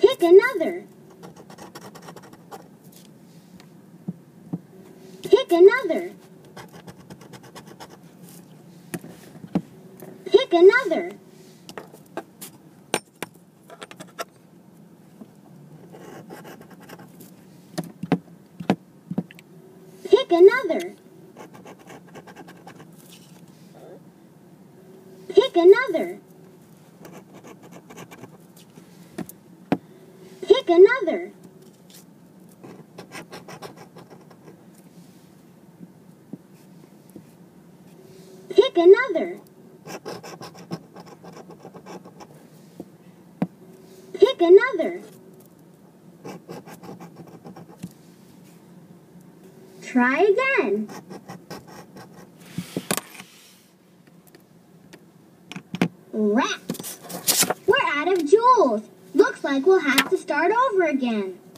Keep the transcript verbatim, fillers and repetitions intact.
Pick another. Pick another. Pick another. Pick another. Pick another. Pick another. Pick another. Pick another. Try again. Rats! We're out of jewels. Looks like we'll have to start over again.